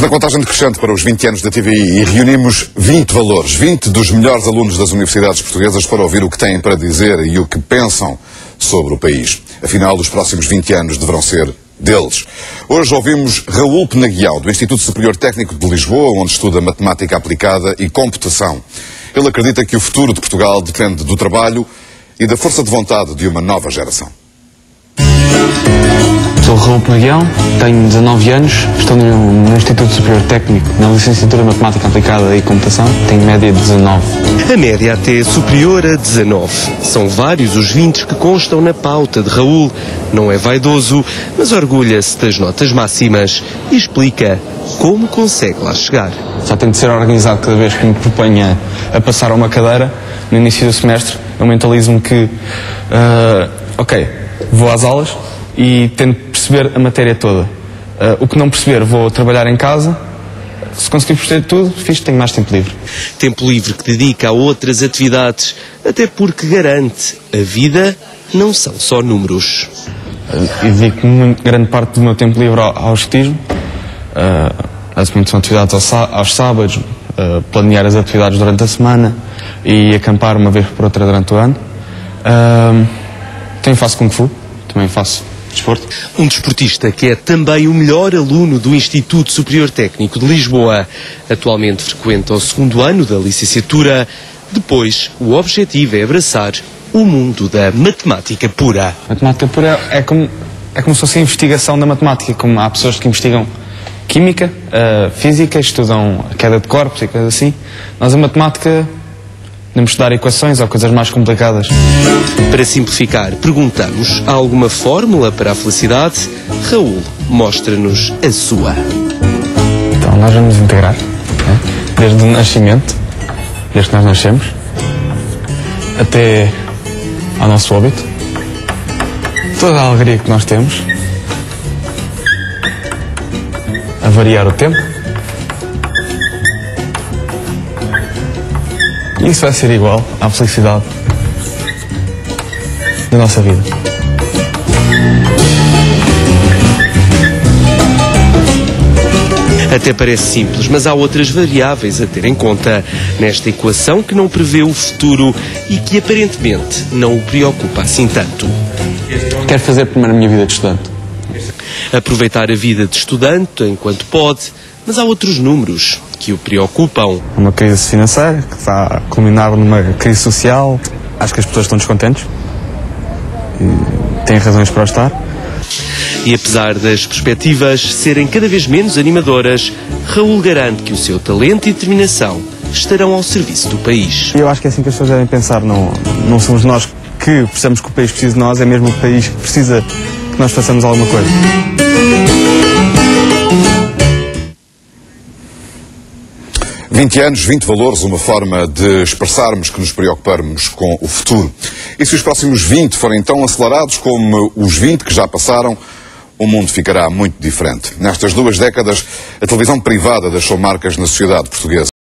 na contagem decrescente para os 20 anos da TVI e reunimos 20 valores, 20 dos melhores alunos das universidades portuguesas para ouvir o que têm para dizer e o que pensam sobre o país. Afinal, os próximos 20 anos deverão ser deles. Hoje ouvimos Raul Penaguião, do Instituto Superior Técnico de Lisboa, onde estuda matemática aplicada e computação. Ele acredita que o futuro de Portugal depende do trabalho e da força de vontade de uma nova geração. Sou Raul Penaguião, tenho 19 anos, estou no Instituto Superior Técnico, na licenciatura em Matemática Aplicada e Computação, tenho média de 19. A média até é superior a 19. São vários os 20 que constam na pauta de Raul. Não é vaidoso, mas orgulha-se das notas máximas e explica como consegue lá chegar. Já tento ser organizado cada vez que me proponho a passar a uma cadeira, no início do semestre. Eu mentalizo-me que, vou às aulas e tento perceber a matéria toda. O que não perceber, vou trabalhar em casa. Se conseguir perceber tudo, tenho mais tempo livre. Tempo livre que dedica a outras atividades, até porque garante a vida não são só números. Dedico grande parte do meu tempo livre ao escotismo. São atividades aos sábados, planear as atividades durante a semana e acampar uma vez por outra durante o ano. Também faço Kung Fu, também faço desporto. Um desportista que é também o melhor aluno do Instituto Superior Técnico de Lisboa. Atualmente frequenta o 2º ano da licenciatura. Depois, o objetivo é abraçar o mundo da matemática pura. A matemática pura é como se fosse a investigação da matemática. Como há pessoas que investigam química, física, estudam a queda de corpos e coisas assim. Nós, a matemática, podemos estudar equações ou coisas mais complicadas. Para simplificar, perguntamos: há alguma fórmula para a felicidade? Raul mostra-nos a sua. Então nós vamos integrar, desde o nascimento, desde que nós nascemos, até ao nosso óbito, toda a alegria que nós temos, a variar o tempo. E isso vai ser igual à felicidade da nossa vida. Até parece simples, mas há outras variáveis a ter em conta nesta equação que não prevê o futuro e que aparentemente não o preocupa assim tanto. Quero fazer primeiro a minha vida de estudante. Aproveitar a vida de estudante enquanto pode, mas há outros números que o preocupam. Uma crise financeira que está a culminar numa crise social. Acho que as pessoas estão descontentes e têm razões para estar. E apesar das perspectivas serem cada vez menos animadoras, Raul garante que o seu talento e determinação estarão ao serviço do país. Eu acho que é assim que as pessoas devem pensar. Não somos nós que precisamos que o país precise de nós, é mesmo o país que precisa que nós façamos alguma coisa. 20 anos, 20 valores, uma forma de expressarmos que nos preocupamos com o futuro. E se os próximos 20 forem tão acelerados como os 20 que já passaram, o mundo ficará muito diferente. Nestas 2 décadas, a televisão privada deixou marcas na sociedade portuguesa.